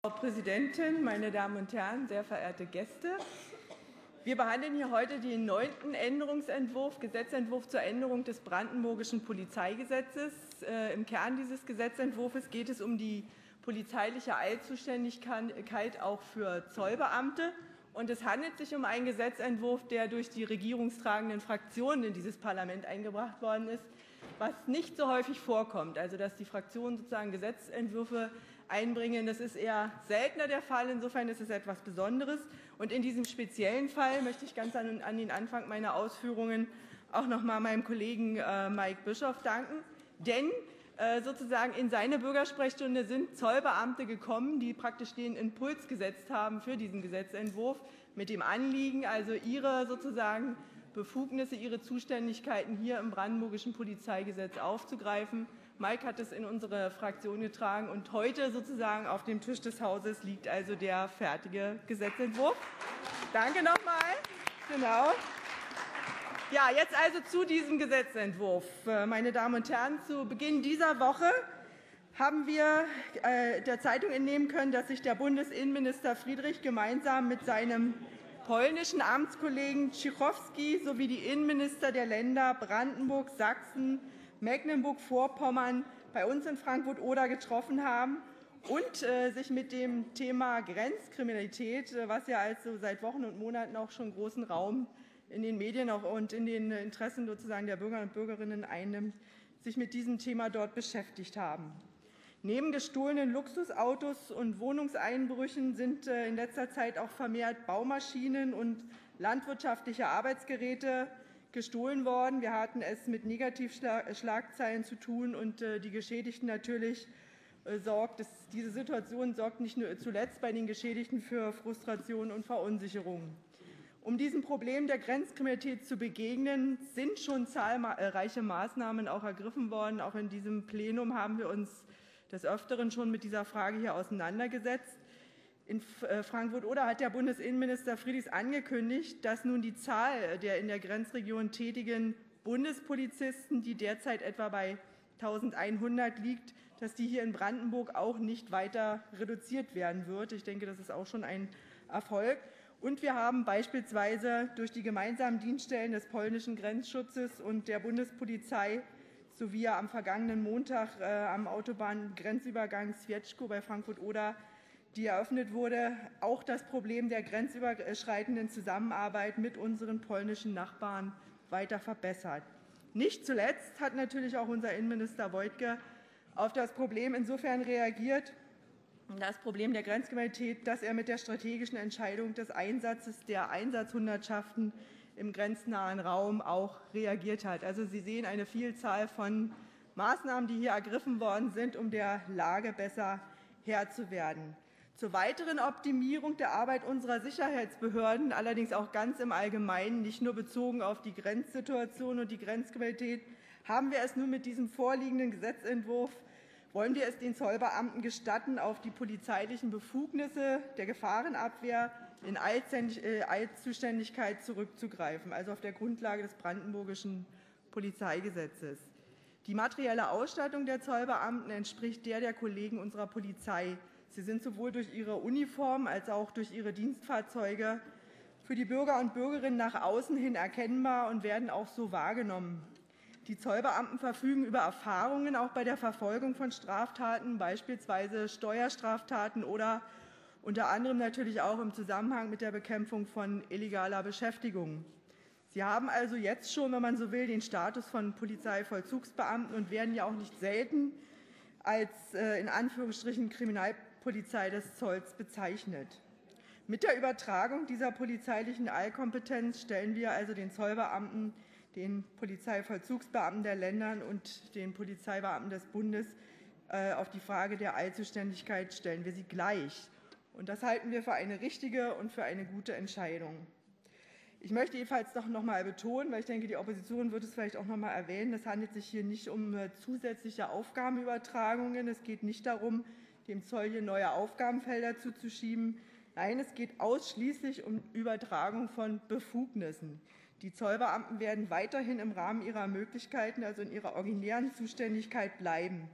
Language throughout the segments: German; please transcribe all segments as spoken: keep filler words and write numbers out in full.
Frau Präsidentin, meine Damen und Herren, sehr verehrte Gäste! Wir behandeln hier heute den neunten Änderungsentwurf, Gesetzentwurf zur Änderung des brandenburgischen Polizeigesetzes. Äh, Im Kern dieses Gesetzentwurfs geht es um die polizeiliche Eilzuständigkeit auch für Zollbeamte. Und es handelt sich um einen Gesetzentwurf, der durch die regierungstragenden Fraktionen in dieses Parlament eingebracht worden ist, was nicht so häufig vorkommt. Also, dass die Fraktionen sozusagen Gesetzentwürfe einbringen, das ist eher seltener der Fall. Insofern ist es etwas Besonderes. Und in diesem speziellen Fall möchte ich ganz an, an den Anfang meiner Ausführungen auch noch mal meinem Kollegen äh, Mike Bischof danken. Denn äh, sozusagen in seine Bürgersprechstunde sind Zollbeamte gekommen, die praktisch den Impuls gesetzt haben für diesen Gesetzentwurf mit dem Anliegen, also ihre sozusagen Befugnisse, ihre Zuständigkeiten hier im brandenburgischen Polizeigesetz aufzugreifen. Mike hat es in unsere Fraktion getragen, und heute sozusagen auf dem Tisch des Hauses liegt also der fertige Gesetzentwurf. Danke nochmal. Genau. Ja, jetzt also zu diesem Gesetzentwurf. Meine Damen und Herren, zu Beginn dieser Woche haben wir äh, der Zeitung entnehmen können, dass sich der Bundesinnenminister Friedrich gemeinsam mit seinem polnischen Amtskollegen Cichowski sowie die Innenminister der Länder Brandenburg, Sachsen, Mecklenburg-Vorpommern bei uns in Frankfurt-Oder getroffen haben und äh, sich mit dem Thema Grenzkriminalität, äh, was ja also seit Wochen und Monaten auch schon großen Raum in den Medien auch und in den Interessen sozusagen der Bürger und Bürgerinnen einnimmt, sich mit diesem Thema dort beschäftigt haben. Neben gestohlenen Luxusautos und Wohnungseinbrüchen sind äh, in letzter Zeit auch vermehrt Baumaschinen und landwirtschaftliche Arbeitsgeräte gestohlen worden. Wir hatten es mit Negativschlagzeilen zu tun, und die Geschädigten natürlich sorgt, diese Situation sorgt nicht nur zuletzt bei den Geschädigten für Frustration und Verunsicherung. Um diesem Problem der Grenzkriminalität zu begegnen, sind schon zahlreiche Maßnahmen auch ergriffen worden. Auch in diesem Plenum haben wir uns des Öfteren schon mit dieser Frage hier auseinandergesetzt. In Frankfurt-Oder hat der Bundesinnenminister Friedrichs angekündigt, dass nun die Zahl der in der Grenzregion tätigen Bundespolizisten, die derzeit etwa bei eintausendeinhundert liegt, dass die hier in Brandenburg auch nicht weiter reduziert werden wird. Ich denke, das ist auch schon ein Erfolg. Und wir haben beispielsweise durch die gemeinsamen Dienststellen des polnischen Grenzschutzes und der Bundespolizei sowie am vergangenen Montag äh, am Autobahngrenzübergang Świeczko bei Frankfurt-Oder, die eröffnet wurde, auch das Problem der grenzüberschreitenden Zusammenarbeit mit unseren polnischen Nachbarn weiter verbessert. Nicht zuletzt hat natürlich auch unser Innenminister Wojtke auf das Problem insofern reagiert, das Problem der Grenzkriminalität, dass er mit der strategischen Entscheidung des Einsatzes der Einsatzhundertschaften im grenznahen Raum auch reagiert hat. Also Sie sehen eine Vielzahl von Maßnahmen, die hier ergriffen worden sind, um der Lage besser Herr zu werden. Zur weiteren Optimierung der Arbeit unserer Sicherheitsbehörden, allerdings auch ganz im Allgemeinen, nicht nur bezogen auf die Grenzsituation und die Grenzkriminalität, haben wir es nun mit diesem vorliegenden Gesetzentwurf, wollen wir es den Zollbeamten gestatten, auf die polizeilichen Befugnisse der Gefahrenabwehr in Eilzuständigkeit zurückzugreifen, also auf der Grundlage des brandenburgischen Polizeigesetzes. Die materielle Ausstattung der Zollbeamten entspricht der der Kollegen unserer Polizei. Sie sind sowohl durch ihre Uniform als auch durch ihre Dienstfahrzeuge für die Bürger und Bürgerinnen nach außen hin erkennbar und werden auch so wahrgenommen. Die Zollbeamten verfügen über Erfahrungen auch bei der Verfolgung von Straftaten, beispielsweise Steuerstraftaten oder unter anderem natürlich auch im Zusammenhang mit der Bekämpfung von illegaler Beschäftigung. Sie haben also jetzt schon, wenn man so will, den Status von Polizeivollzugsbeamten und werden ja auch nicht selten als in Anführungsstrichen Kriminalpolizei des Zolls bezeichnet. Mit der Übertragung dieser polizeilichen Eilkompetenz stellen wir also den Zollbeamten, den Polizeivollzugsbeamten der Länder und den Polizeibeamten des Bundes auf die Frage der Eilzuständigkeit stellen wir sie gleich. Und das halten wir für eine richtige und für eine gute Entscheidung. Ich möchte jedenfalls doch noch einmal betonen, weil ich denke, die Opposition wird es vielleicht auch noch einmal erwähnen, es handelt sich hier nicht um zusätzliche Aufgabenübertragungen. Es geht nicht darum, dem Zoll hier neue Aufgabenfelder zuzuschieben. Nein, es geht ausschließlich um Übertragung von Befugnissen. Die Zollbeamten werden weiterhin im Rahmen ihrer Möglichkeiten, also in ihrer originären Zuständigkeit bleiben.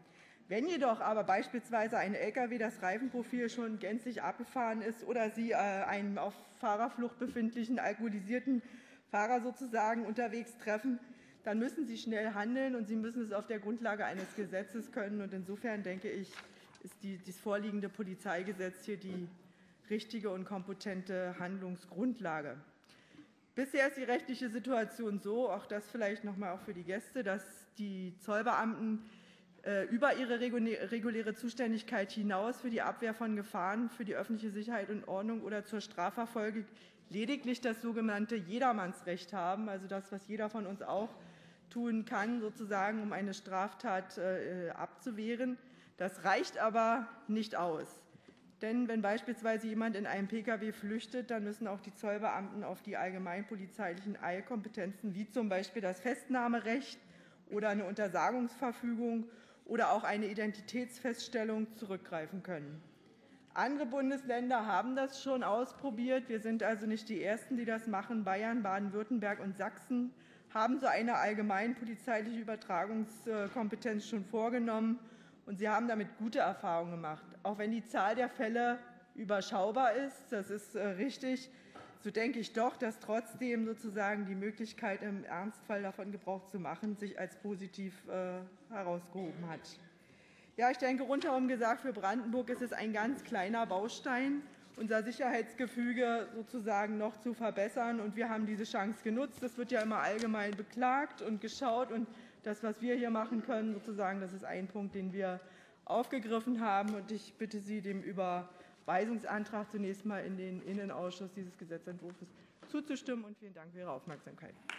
Wenn jedoch aber beispielsweise ein L K W das Reifenprofil schon gänzlich abgefahren ist oder Sie äh, einen auf Fahrerflucht befindlichen alkoholisierten Fahrer sozusagen unterwegs treffen, dann müssen Sie schnell handeln und Sie müssen es auf der Grundlage eines Gesetzes können. Und insofern denke ich, ist die, das vorliegende Polizeigesetz hier die richtige und kompetente Handlungsgrundlage. Bisher ist die rechtliche Situation so, auch das vielleicht noch mal auch für die Gäste, dass die Zollbeamten äh, über ihre reguläre Zuständigkeit hinaus für die Abwehr von Gefahren für die öffentliche Sicherheit und Ordnung oder zur Strafverfolgung lediglich das sogenannte Jedermannsrecht haben, also das, was jeder von uns auch tun kann, sozusagen, um eine Straftat äh, abzuwehren. Das reicht aber nicht aus. Denn wenn beispielsweise jemand in einem Pkw flüchtet, dann müssen auch die Zollbeamten auf die allgemeinpolizeilichen Eilkompetenzen, wie zum Beispiel das Festnahmerecht oder eine Untersagungsverfügung oder auch eine Identitätsfeststellung, zurückgreifen können. Andere Bundesländer haben das schon ausprobiert. Wir sind also nicht die Ersten, die das machen. Bayern, Baden-Württemberg und Sachsen haben so eine allgemeinpolizeiliche Übertragungskompetenz schon vorgenommen. Und sie haben damit gute Erfahrungen gemacht. Auch wenn die Zahl der Fälle überschaubar ist, das ist äh, richtig, so denke ich doch, dass trotzdem sozusagen die Möglichkeit, im Ernstfall davon Gebrauch zu machen, sich als positiv äh, herausgehoben hat. Ja, ich denke, rundherum gesagt, für Brandenburg ist es ein ganz kleiner Baustein, unser Sicherheitsgefüge sozusagen noch zu verbessern. Und wir haben diese Chance genutzt. Das wird ja immer allgemein beklagt und geschaut. Und das, was wir hier machen können, sozusagen, das ist ein Punkt, den wir aufgegriffen haben. Und ich bitte Sie, dem Überweisungsantrag zunächst mal in den Innenausschuss dieses Gesetzentwurfs zuzustimmen. Und vielen Dank für Ihre Aufmerksamkeit.